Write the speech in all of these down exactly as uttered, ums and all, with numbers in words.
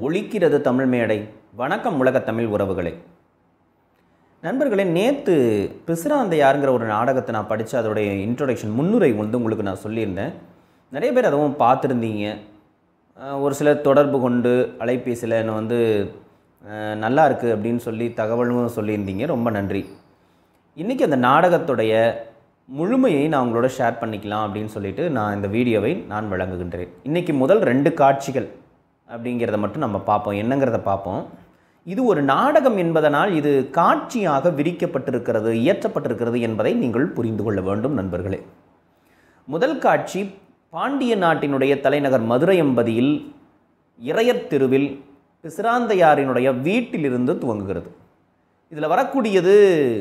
ஒலிக்கிறது தமிழ் மேடை. வணக்கம் உலக தமிழ் உறவுகளே. நண்பர்களே, நேற்று பிசிராந்தையாருங்கிற ஒரு நாடகத்தை நான் படித்து அதோடைய இன்ட்ரோடக்ஷன் முன்னுரை வந்து உங்களுக்கு நான் சொல்லியிருந்தேன். நிறைய பேர் அதுவும் பார்த்துருந்தீங்க. ஒரு சிலர் தொடர்பு கொண்டு அலைபேசியில் என்னை வந்து நல்லா இருக்குது அப்படின்னு சொல்லி தகவலும் சொல்லியிருந்தீங்க. ரொம்ப நன்றி. இன்றைக்கி அந்த நாடகத்துடைய முழுமையை நான் உங்களோட ஷேர் பண்ணிக்கலாம் அப்படின்னு சொல்லிட்டு நான் இந்த வீடியோவை நான் வழங்குகின்றேன். இன்றைக்கி முதல் ரெண்டு காட்சிகள் அப்படிங்கிறத மட்டும் நம்ம பார்ப்போம், என்னங்கிறத பார்ப்போம். இது ஒரு நாடகம் என்பதனால் இது காட்சியாக விரிக்கப்பட்டிருக்கிறது, இயற்றப்பட்டிருக்கிறது என்பதை நீங்கள் புரிந்து கொள்ள வேண்டும் நண்பர்களே. முதல் காட்சி பாண்டிய நாட்டினுடைய தலைநகர் மதுரையம்பதியில் இறையர் தெருவில் பிசிராந்தையாரினுடைய வீட்டிலிருந்து துவங்குகிறது. இதில் வரக்கூடியது,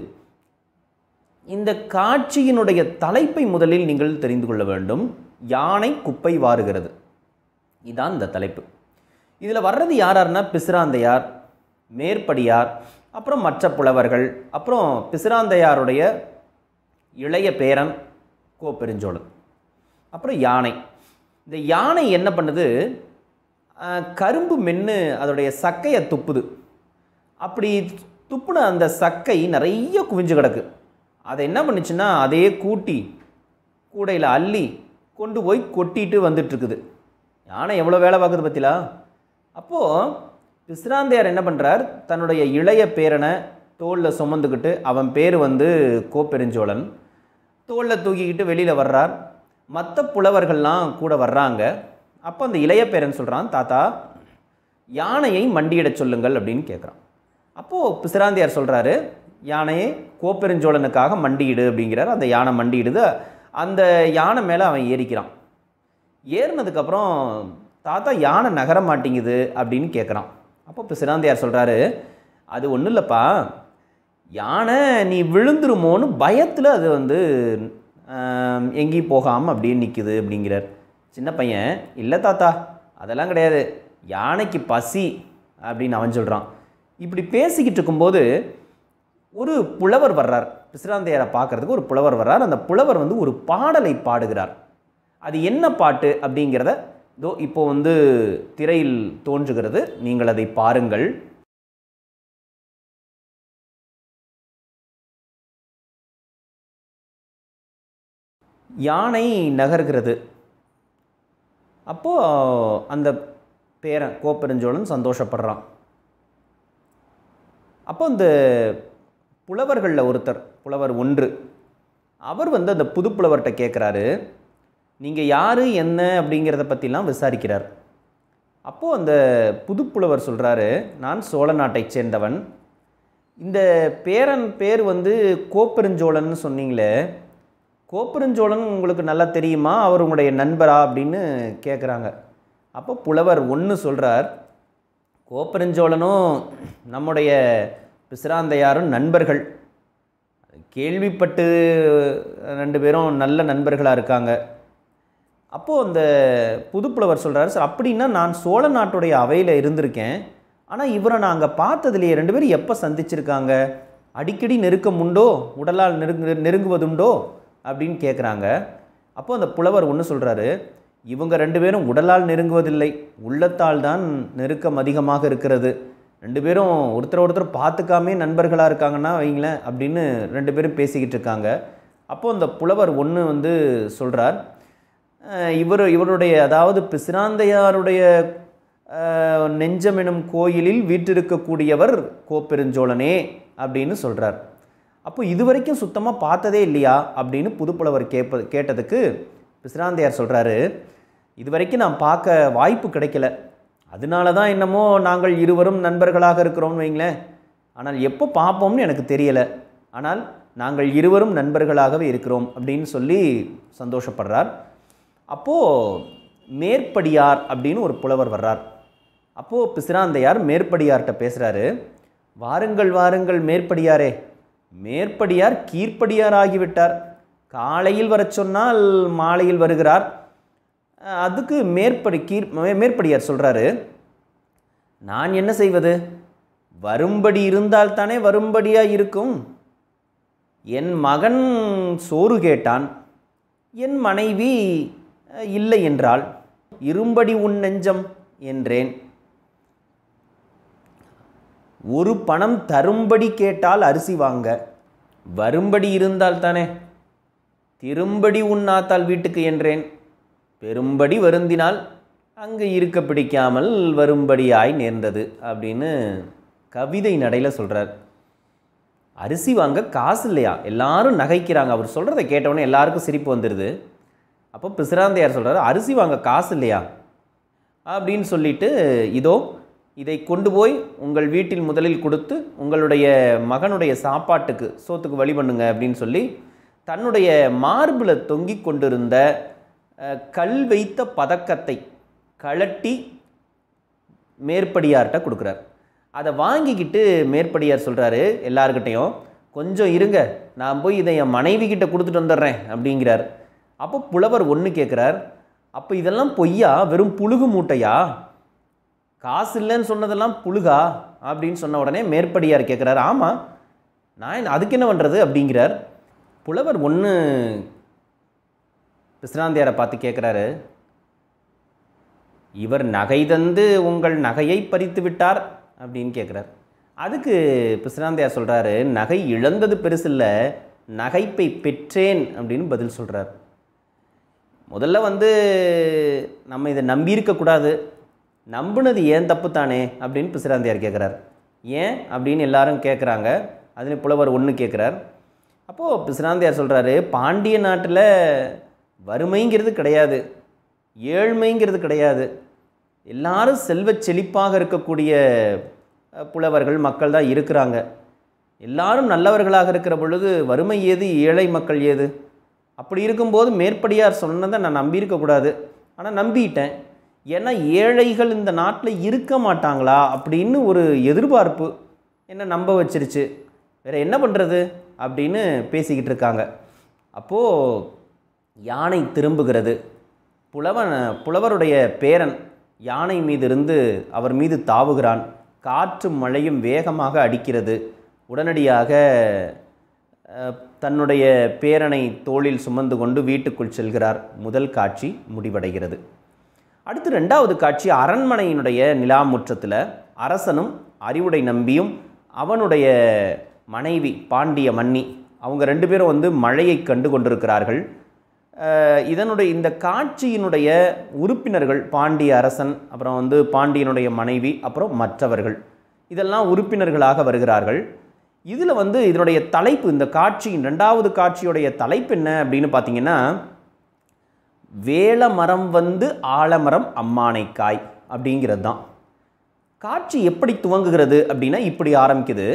இந்த காட்சியினுடைய தலைப்பை முதலில் நீங்கள் தெரிந்து கொள்ள வேண்டும். யானை குப்பை வாருகிறது, இதுதான் இந்த தலைப்பு. இதில் வர்றது யாரார்னா பிசிராந்தையார், மேற்படியார், அப்புறம் மற்ற புலவர்கள், அப்புறம் பிசிராந்தையாருடைய இளைய பேரன் கோப்பெருஞ்சோழன், அப்புறம் யானை. இந்த யானை என்ன பண்ணுது, கரும்பு மென்று அதோடைய சக்கையை துப்புது. அப்படி துப்புன அந்த சக்கை நிறைய குவிஞ்சு கிடக்கு. அதை என்ன பண்ணுச்சுன்னா அதையே கூட்டி கூடையில் அள்ளி கொண்டு போய் கொட்டிட்டு வந்துட்டுருக்குது. யானை எவ்வளோ வேலை பார்க்குது பற்றிலா. அப்போது பிசிராந்தையார் என்ன பண்ணுறார், தன்னுடைய இளைய பேரனை தோளில் சுமந்துக்கிட்டு, அவன் பேர் வந்து கோப்பெருஞ்சோழன், தோளில் தூக்கிக்கிட்டு வெளியில் வர்றார். மற்ற புலவர்கள்லாம் கூட வர்றாங்க. அப்போ அந்த இளைய பேரன் சொல்கிறான், தாத்தா யானையை மண்டியிடச் சொல்லுங்கள் அப்படின்னு கேட்குறான். அப்போது பிசிராந்தையார் சொல்கிறாரு, யானையை கோப்பெருஞ்சோழனுக்காக மண்டியிடு அப்படிங்கிறார். அந்த யானை மண்டியிடுது. அந்த யானை மேலே அவன் ஏறிக்கிறான். ஏறினதுக்கப்புறம் தாத்தா யானை நகர மாட்டேங்குது அப்படின்னு கேட்குறான். அப்போ பிசிராந்தையார் சொல்கிறாரு, அது ஒன்றும் இல்லைப்பா, யானை நீ விழுந்துருமோன்னு பயத்தில் அது வந்து எங்கேயும் போகாமல் அப்படியே நிற்குது அப்படிங்கிறார். சின்ன பையன், இல்லை தாத்தா அதெல்லாம் கிடையாது, யானைக்கு பசி அப்படின்னு அவன் சொல்கிறான். இப்படி பேசிக்கிட்டு இருக்கும்போது ஒரு புலவர் வர்றார். பிசிராந்தையாரை பார்க்குறதுக்கு ஒரு புலவர் வர்றார். அந்த புலவர் வந்து ஒரு பாடலை பாடுகிறார். அது என்ன பாட்டு அப்படிங்கிறத இதோ இப்போ வந்து திரையில் தோன்றுகிறது, நீங்கள் அதை பாருங்கள். யானை நகர்கிறது. அப்போது அந்த பேரன் கோப்பெருஞ்சோழன் சந்தோஷப்படுறான். அப்போ அந்த புலவர்களில் ஒருத்தர், புலவர் ஒன்று, அவர் வந்து அந்த புது புலவர்கிட்ட கேட்குறாரு, நீங்கள் யார் என்ன அப்படிங்கிறத பற்றிலாம் விசாரிக்கிறார். அப்போது அந்த புது புலவர் சொல்கிறாரு, நான் சோழ நாட்டை சேர்ந்தவன், இந்த பேரன் பேர் வந்து கோப்பெருஞ்சோழன் சொன்னீங்களே, கோப்பெருஞ்சோழன் உங்களுக்கு நல்லா தெரியுமா, அவர் உங்களுடைய நண்பரா அப்படின்னு கேட்குறாங்க. அப்போ புலவர் ஒன்று சொல்கிறார், கோப்பெருஞ்சோழனும் நம்முடைய பிசிராந்தையாரும் நண்பர்கள், கேள்விப்பட்டு ரெண்டு பேரும் நல்ல நண்பர்களாக இருக்காங்க. அப்போது அந்த புதுப்புலவர் சொல்கிறார், சார் அப்படின்னா நான் சோழ நாட்டுடைய அவையில் இருந்திருக்கேன், ஆனால் இவரை நான் அங்கே பார்த்ததுலையே, ரெண்டு பேரும் எப்போ சந்திச்சிருக்காங்க, அடிக்கடி நெருக்கம் உண்டோ, உடலால் நெருங்கு நெருங்குவதுண்டோ அப்படின்னு கேட்குறாங்க. அப்போது அந்த புலவர் ஒன்று சொல்கிறாரு, இவங்க ரெண்டு பேரும் உடலால் நெருங்குவதில்லை, உள்ளத்தால் தான் நெருக்கம் அதிகமாக இருக்கிறது. ரெண்டு பேரும் ஒருத்தர் ஒருத்தர் பார்த்துக்காமே நண்பர்களாக இருக்காங்கன்னா வைங்களேன் அப்படின்னு ரெண்டு பேரும் பேசிக்கிட்டு இருக்காங்க. அப்போது அந்த புலவர் ஒன்று வந்து சொல்கிறார், இவர் இவருடைய அதாவது பிசிராந்தையாருடைய நெஞ்சம் எனும் கோயிலில் வீற்றிருக்கக்கூடியவர் கோப்பெருஞ்சோழனே அப்படின்னு சொல்கிறார். அப்போ இது வரைக்கும் சுத்தமாக பார்த்ததே இல்லையா அப்படின்னு புதுப்புலவர் கேட்ப கேட்டதுக்கு பிசிராந்தையார் சொல்கிறாரு, இது வரைக்கும் நான் பார்க்க வாய்ப்பு கிடைக்கல, அதனால தான் என்னமோ நாங்கள் இருவரும் நண்பர்களாக இருக்கிறோம்னு வைங்களேன், ஆனால் எப்போ பார்ப்போம்னு எனக்கு தெரியலை, ஆனால் நாங்கள் இருவரும் நண்பர்களாகவே இருக்கிறோம் அப்படின்னு சொல்லி சந்தோஷப்படுறார். அப்போது மேற்படியார் அப்படின்னு ஒரு புலவர் வர்றார். அப்போது பிசிராந்தையார் மேற்படியார்கிட்ட பேசுகிறாரு, வாருங்கள் வாருங்கள் மேற்படியாரே, மேற்படியார் கீழ்ப்படியார் ஆகிவிட்டார், காலையில் வர சொன்னால் மாலையில் வருகிறார். அதுக்கு மேற்படி கீழ் மேற்படியார் சொல்கிறாரு, நான் என்ன செய்வது, வரும்படி இருந்தால் தானே வரும்படியாக இருக்கும். என் மகன் சோறு கேட்டான், என் மனைவி இல்லை என்றாள், இரும்படி உன் நெஞ்சம் என்றேன். ஒரு பணம் தரும்படி கேட்டால் அரிசி வாங்க, வரும்படி இருந்தால் தானே. திரும்படி உண்ணாத்தால் வீட்டுக்கு என்றேன், பெரும்படி வருந்தினால் அங்கு இருக்க பிடிக்காமல் வரும்படியாய் நேர்ந்தது அப்படின்னு கவிதை நடையில் சொல்கிறார். அரிசி வாங்க காசு இல்லையா, எல்லாரும் நகைக்கிறாங்க. அவர் சொல்கிறத கேட்டவுடனே எல்லாருக்கும் சிரிப்பு வந்துடுது. அப்போ பிசிராந்தையார் சொல்கிறார், அரிசி வாங்க காசு இல்லையா அப்படின்னு சொல்லிட்டு, இதோ இதை கொண்டு போய் உங்கள் வீட்டில் முதலில் கொடுத்து உங்களுடைய மகனுடைய சாப்பாட்டுக்கு சோத்துக்கு வழி பண்ணுங்க அப்படின்னு சொல்லி தன்னுடைய மார்பில் தொங்கி கொண்டிருந்த கல் வைத்த பதக்கத்தை கழட்டி மேற்படியார்கிட்ட கொடுக்குறார். அதை வாங்கிக்கிட்டு மேற்படியார் சொல்கிறாரு எல்லார்கிட்டையும், கொஞ்சம் இருங்க, நான் போய் இதை என் மனைவி கிட்ட கொடுத்துட்டு வந்துடுறேன் அப்படிங்கிறார். அப்போ புலவர் ஒன்று கேட்குறார், அப்போ இதெல்லாம் பொய்யா, வெறும் புழுகு மூட்டையா, காசு இல்லைன்னு சொன்னதெல்லாம் புழுகா அப்படின்னு சொன்ன உடனே மேற்படியார் கேட்குறாரு, ஆமாம் நான் அதுக்கு என்ன பண்ணுறது அப்படிங்கிறார். புலவர் ஒன்று பிசிராந்தையாரை பார்த்து கேட்குறாரு, இவர் நகை தந்து உங்கள் நகையை பறித்து விட்டார் அப்படின்னு கேட்குறார். அதுக்கு பிசிராந்தையார் சொல்கிறாரு, நகை இழந்தது பெருசில்லை, நகைப்பை பெற்றேன் அப்படின்னு பதில் சொல்கிறார். முதல்ல வந்து நம்ம இதை நம்பியிருக்கக்கூடாது, நம்பினது ஏன் தப்பு தானே அப்படின்னு பிசிராந்தையார் கேட்குறார். ஏன் அப்படின்னு எல்லாரும் கேட்குறாங்க. அதில் புலவர் ஒன்று கேட்குறார். அப்போது பிசிராந்தையார் சொல்கிறாரு, பாண்டிய நாட்டில் வறுமைங்கிறது கிடையாது, ஏழ்மைங்கிறது கிடையாது, எல்லாரும் செல்வ செழிப்பாக இருக்கக்கூடிய புலவர்கள் மக்கள் தான் இருக்கிறாங்க. எல்லாரும் நல்லவர்களாக இருக்கிற பொழுது வறுமை ஏது, ஏழை மக்கள் ஏது? அப்படி இருக்கும்போது மேற்படியார் சொன்னதை நான் நம்பியிருக்கக்கூடாது, ஆனால் நம்பிட்டேன். ஏன்னா ஏழைகள் இந்த நாட்டில் இருக்க மாட்டாங்களா அப்படின்னு ஒரு எதிர்பார்ப்பு என்ன நம்ப வச்சிருச்சு, வேறு என்ன பண்ணுறது அப்படின்னு பேசிக்கிட்டு இருக்காங்க. அப்போது யானை திரும்புகிறது. புலவன் புலவருடைய பேரன் யானை மீது இருந்து அவர் மீது தாவுகிறான். காற்று மழையும் வேகமாக அடிக்கிறது. உடனடியாக தன்னுடைய பேரனை தோளில் சுமந்து கொண்டு வீட்டுக்குள் செல்கிறார். முதல் காட்சி முடிவடைகிறது. அடுத்து ரெண்டாவது காட்சி அரண்மனையினுடைய நிலாமுற்றத்தில் அரசனும் அறிவுடை நம்பியும் அவனுடைய மனைவி பாண்டிய மன்னி அவங்க ரெண்டு பேரும் வந்து மழையை கண்டு கொண்டிருக்கிறார்கள். இதனுடைய இந்த காட்சியினுடைய உறுப்பினர்கள் பாண்டிய அரசன், அப்புறம் வந்து பாண்டியனுடைய மனைவி, அப்புறம் மற்றவர்கள் இதெல்லாம் உறுப்பினர்களாக வருகிறார்கள். இதில் வந்து இதனுடைய தலைப்பு, இந்த காட்சியின் ரெண்டாவது காட்சியுடைய தலைப்பு என்ன அப்படின்னு பார்த்தீங்கன்னா, வேலமரம் வந்து ஆலமரம் அம்மானைக்காய் அப்படிங்கிறது தான். காட்சி எப்படி துவங்குகிறது அப்படின்னா இப்படி ஆரம்பிக்குது.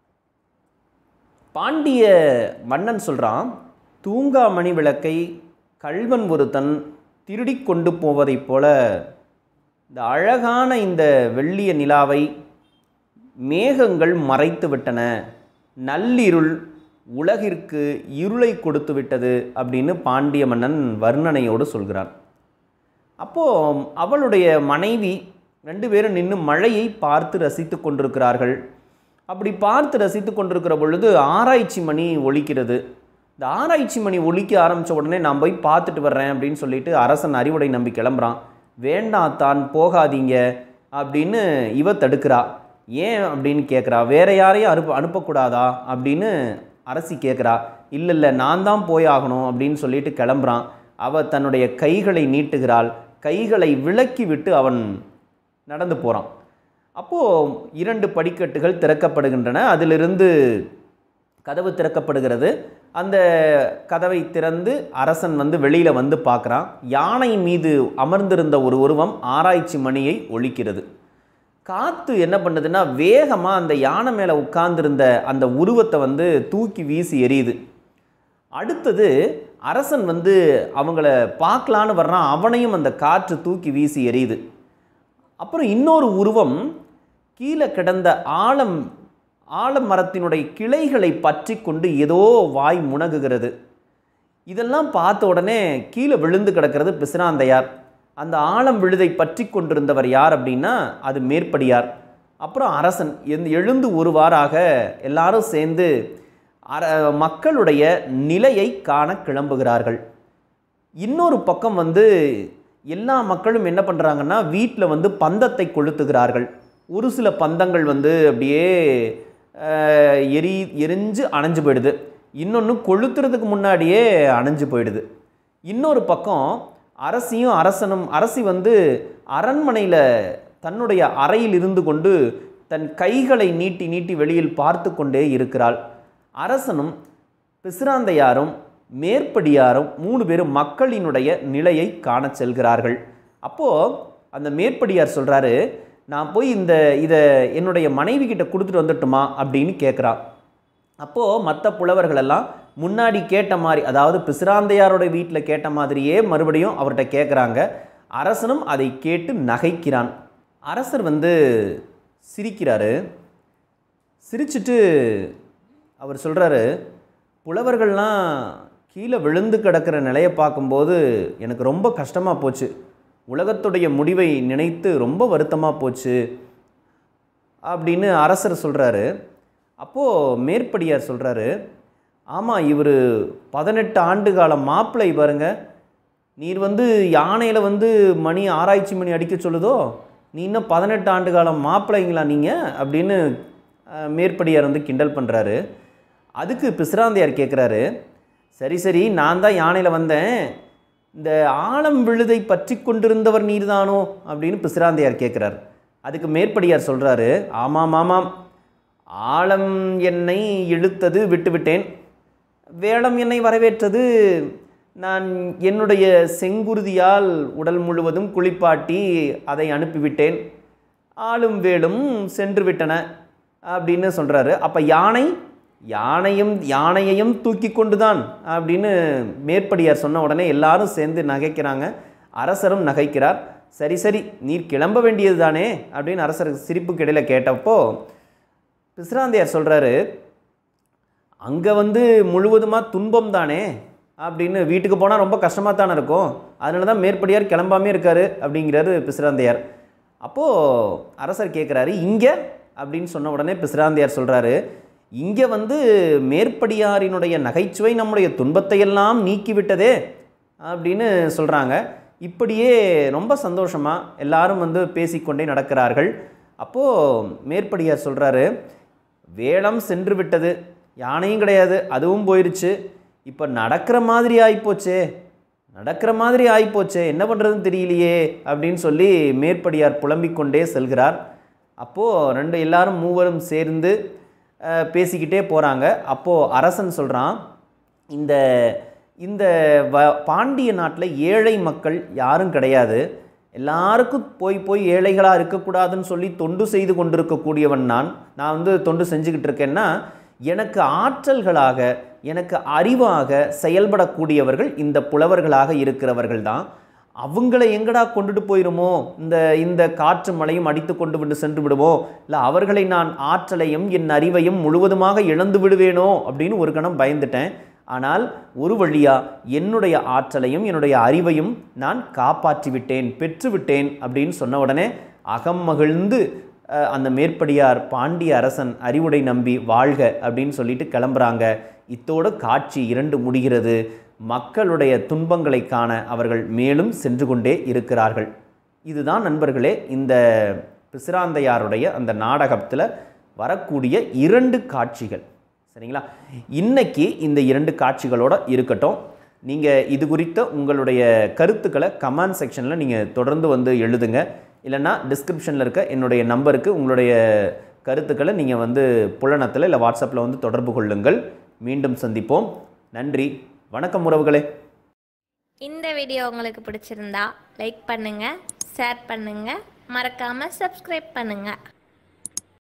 பாண்டிய மன்னன் சொல்கிறான், தூங்கா மணி விளக்கை கள்வன் ஒருத்தன் திருடி கொண்டு போவதைப் போல இந்த அழகான இந்த வெள்ளிய நிலாவை மேகங்கள் மறைத்து விட்டன, நள்ளிருள் உலகிற்கு இருளை கொடுத்து விட்டது அப்படின்னு பாண்டிய மன்னன் வர்ணனையோடு சொல்கிறான். அப்போது அவளுடைய மனைவி ரெண்டு பேரும் நின்று மழையை பார்த்து ரசித்து கொண்டிருக்கிறார்கள். அப்படி பார்த்து ரசித்து கொண்டிருக்கிற பொழுது ஆராய்ச்சி மணி ஒலிக்கிறது. இந்த ஆராய்ச்சி மணி ஒலிக்க ஆரம்பித்த உடனே நான் போய் பார்த்துட்டு வர்றேன் அப்படின்னு சொல்லிட்டு அரசன் அறிவுடை நம்பி கிளம்புறான். வேண்டாம் தான் போகாதீங்க அப்படின்னு இவ தடுக்கிறா. ஏன் அப்படின்னு கேட்குறா. வேற யாரையும் அனுப்ப அனுப்பக்கூடாதா அப்படின்னு அரசி கேட்குறா. இல்லை இல்லை நான் தான் போயாகணும் அப்படின்னு சொல்லிட்டு கிளம்புறான். அவள் தன்னுடைய கைகளை நீட்டுகிறாள். கைகளை விலக்கி விட்டு அவன் நடந்து போகிறான். அப்போது இரண்டு படிக்கட்டுகள் திறக்கப்படுகின்றன. அதிலிருந்து கதவு திறக்கப்படுகிறது. அந்த கதவை திறந்து அரசன் வந்து வெளியில் வந்து பார்க்குறான். யானை மீது அமர்ந்திருந்த ஒரு உருவம் ஆராய்ச்சி மணியை ஒலிக்கிறது. காற்று என்ன பண்ணுதுன்னா வேகமாக அந்த யானை மேலே உட்கார்ந்திருந்த அந்த உருவத்தை வந்து தூக்கி வீசி எரியுது. அடுத்தது அரசன் வந்து அவங்கள பார்க்கலான்னு வர்றான். அவனையும் அந்த காற்று தூக்கி வீசி எரியுது. அப்புறம் இன்னொரு உருவம் கீழே கிடந்த ஆலம் ஆலமரத்தினுடைய கிளைகளை பற்றி கொண்டு ஏதோ வாய் முனகுகிறது. இதெல்லாம் பார்த்த உடனே கீழே விழுந்து கிடக்கிறது பிசிராந்தையார். அந்த ஆலம் விழுதை பற்றி கொண்டிருந்தவர் யார் அப்படின்னா அது மேற்படியார். அப்புறம் அரசன் எழுந்து ஒருவாறாக எல்லாரும் சேர்ந்து அர மக்களுடைய நிலையை காண கிளம்புகிறார்கள். இன்னொரு பக்கம் வந்து எல்லா மக்களும் என்ன பண்ணுறாங்கன்னா வீட்டில் வந்து பந்தத்தை கொளுத்துகிறார்கள். ஒரு சில பந்தங்கள் வந்து அப்படியே எரி எரிஞ்சு அணைஞ்சு போயிடுது, இன்னொன்று கொளுத்துறதுக்கு முன்னாடியே அணைஞ்சு போயிடுது. இன்னொரு பக்கம் அரசியும் அரசனும் அரசி வந்து அரண்மனையில் தன்னுடைய அறையில் இருந்து கொண்டு தன் கைகளை நீட்டி நீட்டி வெளியில் பார்த்து கொண்டே இருக்கிறாள். அரசனும் பிசிராந்தையாரும் மேற்படியாரும் மூணு பேரும் மக்களினுடைய நிலையை காண செல்கிறார்கள். அப்போது அந்த மேற்படியார் சொல்கிறாரு, நான் போய் இந்த இதை என்னுடைய மனைவி கிட்ட கொடுத்துட்டு வந்துட்டுமா அப்படின்னு கேட்குறான். அப்போது மற்ற புலவர்களெல்லாம் முன்னாடி கேட்ட மாதிரி, அதாவது பிசிராந்தையாரோட வீட்டில் கேட்ட மாதிரியே மறுபடியும் அவர்கிட்ட கேட்குறாங்க. அரசனும் அதை கேட்டு நகைக்கிறான். அரசர் வந்து சிரிக்கிறாரு. சிரிச்சிட்டு அவர் சொல்கிறாரு, புலவர்கள்லாம் கீழே விழுந்து கிடக்கிற நிலையை பார்க்கும்போது எனக்கு ரொம்ப கஷ்டமாக போச்சு, உலகத்துடைய முடிவை நினைத்து ரொம்ப வருத்தமாக போச்சு அப்படின்னு அரசர் சொல்கிறாரு. அப்போது மேற்படியார் சொல்கிறாரு, ஆமாம், இவர் பதினெட்டு ஆண்டு கால மாப்பிள்ளை பாருங்க, நீர் வந்து யானையில் வந்து மணி ஆராய்ச்சி மணி அடிக்க சொல்லுதோ, நீ இன்னும் பதினெட்டு ஆண்டு காலம் மாப்பிள்ளைங்களா நீங்கள் அப்படின்னு மேற்படியார் வந்து கிண்டல் பண்ணுறாரு. அதுக்கு பிசிராந்தையார் கேட்குறாரு, சரி சரி நான் தான் யானையில் வந்தேன், இந்த ஆழம் விழுதை பற்றி கொண்டிருந்தவர் நீர்தானோ அப்படின்னு பிசிராந்தையார் கேட்குறார். அதுக்கு மேற்படியார் சொல்கிறாரு, ஆமாம் ஆமாம், ஆழம் என்னை இழுத்தது விட்டுவிட்டேன், வேளம் என்னை வரவேற்றது, நான் என்னுடைய செங்குருதியால் உடல் முழுவதும் குளிப்பாட்டி அதை அனுப்பிவிட்டேன், ஆளும் வேலும் சென்று விட்டன அப்படின்னு சொல்கிறாரு. அப்போ யானை யானையும் யானையையும் தூக்கி கொண்டு தான் அப்படின்னு மேற்படியார் சொன்ன உடனே எல்லாரும் சேர்ந்து நகைக்கிறாங்க. அரசரும் நகைக்கிறார். சரி சரி நீர் கிளம்ப வேண்டியது தானே அப்படின்னு அரசர் சிரிப்புக்கு இடையில கேட்டப்போ பிசிராந்தையார் சொல்கிறாரு, அங்கே வந்து முழுவதுமாக துன்பம் தானே அப்படின்னு, வீட்டுக்கு போனால் ரொம்ப கஷ்டமாக தானே இருக்கும், அதனால தான் மேற்படியார் கிளம்பாமே இருக்காரு அப்படிங்கிறாரு பிசிராந்தையார். அப்போது அரசர் கேட்குறாரு, இங்கே அப்படின்னு சொன்ன உடனே பிசிராந்தையார் சொல்கிறாரு, இங்கே வந்து மேற்படியாரினுடைய நகைச்சுவை நம்முடைய துன்பத்தையெல்லாம் நீக்கிவிட்டதே அப்படின்னு சொல்கிறாங்க. இப்படியே ரொம்ப சந்தோஷமாக எல்லாரும் வந்து பேசிக்கொண்டே நடக்கிறார்கள். அப்போது மேற்படியார் சொல்கிறாரு, வேளம் சென்று விட்டது, யானையும் கிடையாது, அதுவும் போயிடுச்சு, இப்போ நடக்கிற மாதிரி ஆகிப்போச்சே நடக்கிற மாதிரி ஆகிப்போச்சே என்ன பண்ணுறதுன்னு தெரியலையே அப்படின்னு சொல்லி மேற்படியார் புலம்பிக்கொண்டே செல்கிறார். அப்போது ரெண்டு எல்லாரும் மூவரும் சேர்ந்து பேசிக்கிட்டே போகிறாங்க. அப்போது அரசன் சொல்கிறான், இந்த இந்த வ பாண்டிய நாட்டில் ஏழை மக்கள் யாரும் கிடையாது, எல்லாருக்கும் போய் போய் ஏழைகளாக இருக்கக்கூடாதுன்னு சொல்லி தொண்டு செய்து கொண்டிருக்கக்கூடியவன் நான் நான் வந்து தொண்டு செஞ்சுக்கிட்டு இருக்கேன்னா, எனக்கு ஆற்றல்களாக எனக்கு அறிவாக செயல்படக்கூடியவர்கள் இந்த புலவர்களாக இருக்கிறவர்கள் தான். அவங்கள எங்கடா கொண்டுட்டு போயிடுமோ, இந்த இந்த காற்று மழையும் அடித்து கொண்டு விட்டு சென்று விடுமோ, இல்லை அவர்களை நான் ஆற்றலையும் என் அறிவையும் முழுவதுமாக இழந்து விடுவேனோ அப்படின்னு ஒரு கணம் பயந்துட்டேன். ஆனால் ஒரு வழியாக என்னுடைய ஆற்றலையும் என்னுடைய அறிவையும் நான் காப்பாற்றி விட்டேன், பெற்றுவிட்டேன் அப்படின்னு சொன்ன உடனே அகம் மகிழ்ந்து அந்த மேற்படியார் பாண்டிய அரசன் அறிவுடை நம்பி வாழ்க அப்படின்னு சொல்லிட்டு கிளம்புறாங்க. இத்தோட காட்சி இரண்டு முடிகிறது. மக்களுடைய துன்பங்களை காண அவர்கள் மேலும் சென்று கொண்டே இருக்கிறார்கள். இதுதான் நண்பர்களே இந்த பிசிராந்தையாருடைய அந்த நாடகத்தில் வரக்கூடிய இரண்டு காட்சிகள். சரிங்களா? இன்னைக்கு இந்த இரண்டு காட்சிகளோடு இருக்கட்டும். நீங்கள் இது குறித்த உங்களுடைய கருத்துக்களை கமெண்ட் செக்ஷனில் நீங்கள் தொடர்ந்து வந்து எழுதுங்க. இல்லைன்னா டிஸ்கிரிப்ஷனில் இருக்க என்னுடைய நம்பருக்கு உங்களுடைய கருத்துக்களை நீங்கள் வந்து புலனத்தில் இல்லை வாட்ஸ்அப்பில் வந்து தொடர்பு கொள்ளுங்கள். மீண்டும் சந்திப்போம். நன்றி, வணக்கம் உறவுகளே. இந்த வீடியோ உங்களுக்கு பிடிச்சிருந்தா லைக் பண்ணுங்கள், ஷேர் பண்ணுங்கள், மறக்காமல் சப்ஸ்கிரைப் பண்ணுங்கள்.